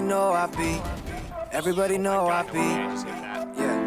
know I be. Everybody know I be. Yeah.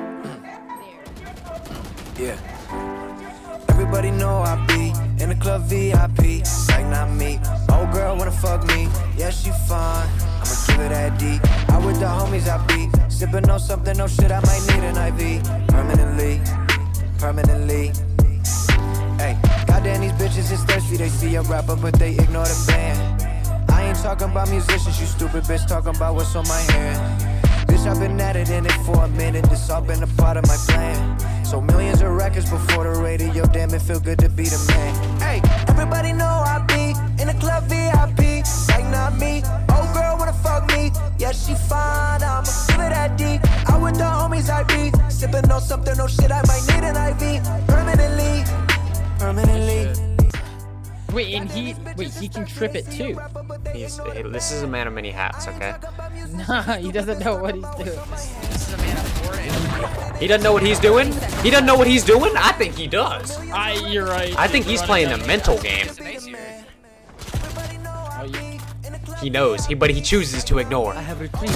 Yeah. Everybody know I be in the club VIP. Like not me. Old girl wanna fuck me. Yeah, she fine. I'ma give it that D. I with the homies I be. Sipping on something, no shit, I might need an IV. Permanently. Hey, goddamn, these bitches is thirsty. They see a rapper, but they ignore the band. I ain't talking about musicians, you stupid bitch. Talking about what's on my hand. Bitch, I've been at it in it for a minute. This all been a part of my plan. So millions of records before the radio. Damn, it feel good to be the man. Hey, everybody know I be in the club VIP. Like not me. Old girl wanna fuck me. Yeah, she fine. I'ma give it that D. I with the homies I be. Sipping on something, no shit. I might need an IV. Permanently. Wait, and he can trip it too. This is a man of many hats, okay? Nah, he doesn't know what he's doing. This is a man of Fortnite. He doesn't know what he's doing? He doesn't know what he's doing? I think he does. You're right. I think he's playing the mental game. He knows, but he chooses to ignore. I have retrieved.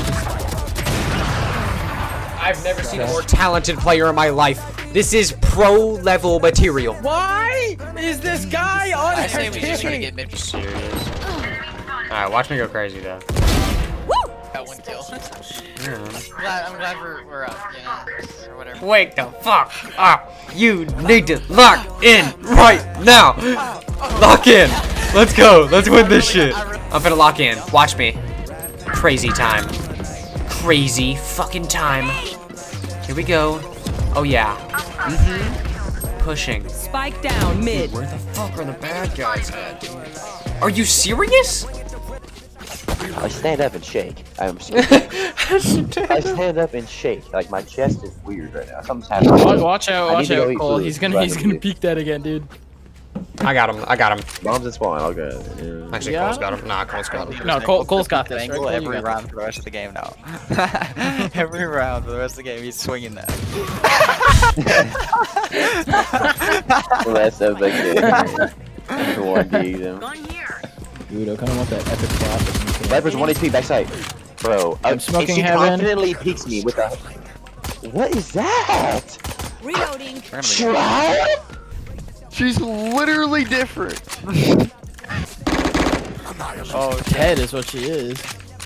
I've never seen a more talented player in my life. This is pro-level material. Why is this guy on I say we just try to get mid. Serious. Alright, watch me go crazy though. Woo! Got one kill. I'm glad we're up, you know, or whatever. Wake the fuck up. You need to lock in right now. Lock in. Let's go. Let's win this shit. I'm gonna lock in. Watch me. Crazy time. Crazy fucking time. Here we go. Oh yeah. Pushing. Spike down mid. Where the fuck are the bad guys at, dude? Are you serious? I stand up and shake. I stand up and shake. Like my chest is weird right now. Something's happening. Watch out, Cole. He's gonna peek that again, dude. I got him. Bombs at spawn. I'll go. Yeah. Actually, Yeah? Cole's got him. Nah, Cole's got him. No, Cole's got this. Angle Right? every round for the rest of the game now. Every round for the rest of the game, he's swinging that. Rest of the game. 1D them. Dude, I kind of want that epic flop. Viper's 1 HP backside. Bro, I'm smoking she heaven. confidently peeks me with a... What is that? Reloading. Shroud? She's literally different. Oh, Ted is what she is.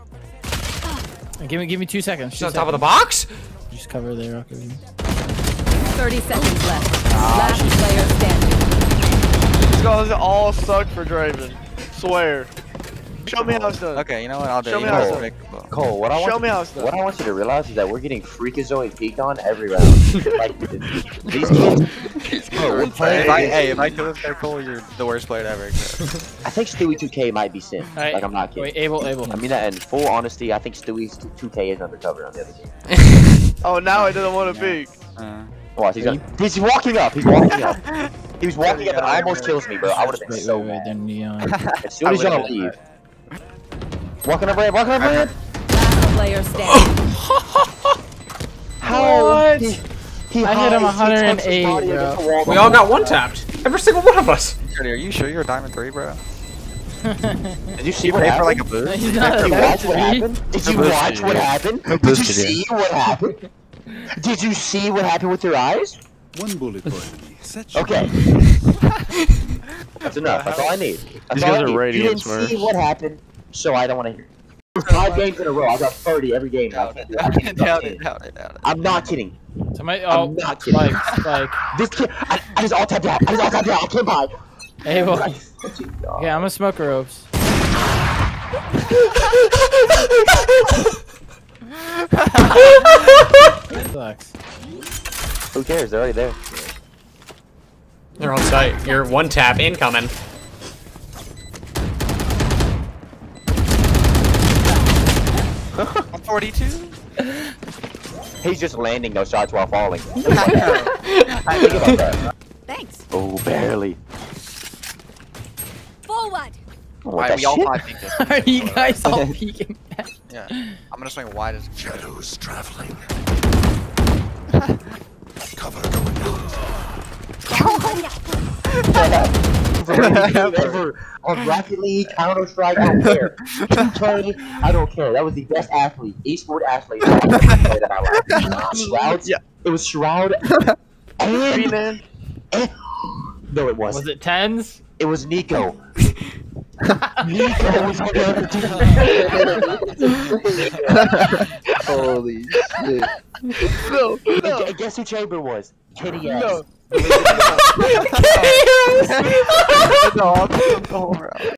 Give me 2 seconds. She's on top of the box? Just cover there. I'll cover you. 30 seconds left. Last player standing. These guys all suck for Draven. Swear. Show me how it's done. Okay, you know what? I'll do Show it. me You how know it's what? done. Cole, what I want Show me how it's done. What I want you to realize is that we're getting Freakazoid peeked on every round. Like, these kids... Bro, we're playing... If I kill this guy, Cole, you're the worst player to ever exist. I think Stewie 2K might be sin. Right. Like, I'm not kidding. Wait, Abel. I mean that in full honesty, I think Stewie's 2K is undercover on the other game. Oh, now he doesn't want to peek. Watch, he's walking up. He's walking up. He was walking up and almost kills me, bro. I would have been so mad. They're neon. As soon as he's gonna leave. Walking up ramp, Last player standing. How? What? He I hit him hides, 108, he tucks his body bro. against the wall. We all got one tapped. Every single one of us. Are you sure you're a diamond 3, bro? Did you see You what pay for like happened? a boost? He's not Did you a watch what three. happened? Did you watch what happened? Did you see what happened? Did you see what happened with your eyes? One bullet for enemy. Okay. That's enough. That's all I need. That's These all guys I are need. radiant You didn't see smurfs. what happened, so I don't want to hear. 5 games in a row. I got 30 every game. Doubt it. I'm not kidding. Somebody, I'm not kidding. Like, This kid, I just all tapped out. I can't buy. Abel. Yeah, I'm gonna smoke ropes. Sucks. Who cares? They're already there. They're on site. You're one tap incoming. I'm 42. He's just landing those shots while falling. Think about that. Thanks. Oh, barely. Forward. Why we all 5 peeked it. Are you guys all peeking back? Yeah. I'm gonna swing wide as Shadows traveling. Cover going out. greatest game ever on Rocket League, Counter Strike. I don't care. 2K, I don't care. That was the best athlete, esport athlete I've ever played in my life. Shroud. Yeah. It was Shroud. And, no, it wasn't. Was it tens? It was Nico. Nico was on the other team. Holy shit. No, no. And guess who Chamber was? Kenny S. No. No, I'm the whole round.